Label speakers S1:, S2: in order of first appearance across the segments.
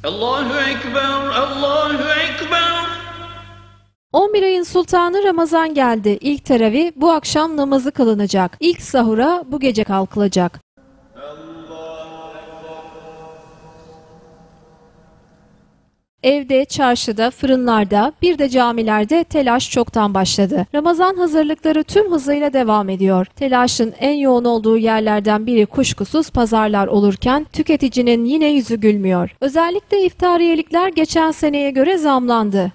S1: Allahu Ekber, Allahu Ekber.
S2: 11 ayın sultanı Ramazan geldi. İlk teravih bu akşam namazı kılınacak. İlk sahura bu gece kalkılacak. Evde, çarşıda, fırınlarda, bir de camilerde telaş çoktan başladı. Ramazan hazırlıkları tüm hızıyla devam ediyor. Telaşın en yoğun olduğu yerlerden biri kuşkusuz pazarlar olurken tüketicinin yine yüzü gülmüyor. Özellikle iftariyelikler geçen seneye göre zamlandı.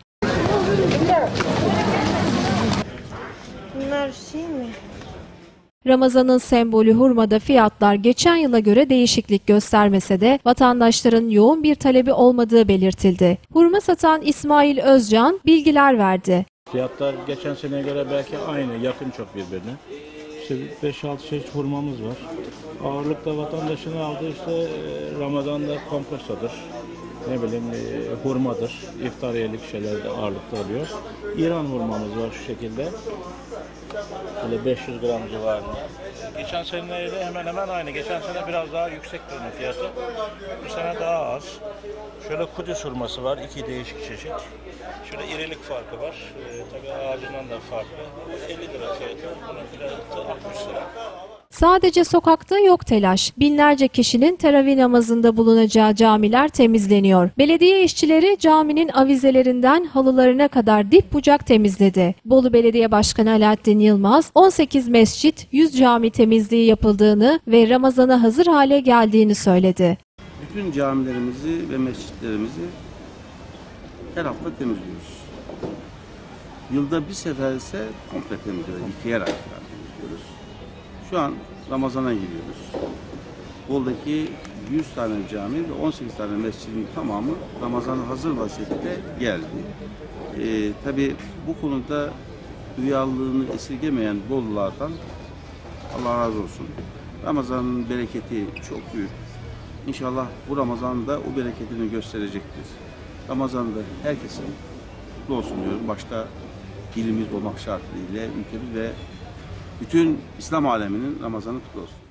S3: Bunlar şey mi?
S2: Ramazan'ın sembolü hurmada fiyatlar geçen yıla göre değişiklik göstermese de vatandaşların yoğun bir talebi olmadığı belirtildi. Hurma satan İsmail Özcan bilgiler verdi.
S4: Fiyatlar geçen seneye göre belki aynı, yakın çok birbirine. İşte 5-6 çeşit hurmamız var. Ağırlıkla vatandaşın aldığı işte Ramazan'da kompostodur. Ne bileyim hurmadır. İftariyelik şeylerde ağırlıkta oluyor. İran hurmamız var şu şekilde. Böyle 500 gram civarında. Geçen seneyle hemen hemen aynı. Geçen sene biraz daha yüksek bunun fiyatı. Bu sene daha az. Şöyle Kudüs hurması var. 2 değişik çeşit. Şöyle irilik farkı var. Tabii ağacından da farklı. 50 lira fiyatı. Bunun fiyatı 60 lira.
S2: Sadece sokakta yok telaş. Binlerce kişinin teravih namazında bulunacağı camiler temizleniyor. Belediye işçileri caminin avizelerinden halılarına kadar dip bucak temizledi. Bolu Belediye Başkanı Alaaddin Yılmaz, 18 mescit, 100 cami temizliği yapıldığını ve Ramazan'a hazır hale geldiğini söyledi.
S5: Bütün camilerimizi ve mescitlerimizi her hafta temizliyoruz. Yılda bir sefer ise komple temizliyoruz, yıkayarak temizliyoruz. Şu an Ramazan'a giriyoruz. Bolu'daki 100 tane cami ve 18 tane mescidin tamamı Ramazan'a hazır vaziyette geldi. Tabii bu konuda duyarlılığını esirgemeyen Bolulardan Allah razı olsun. Ramazan'ın bereketi çok büyük. İnşallah bu Ramazan'da o bereketini gösterecektir. Ramazan'da herkesin kutlu olsun diyorum. Başta ilimiz olmak şartıyla ülkemiz ve bütün İslam aleminin Ramazan'ı kutlu olsun.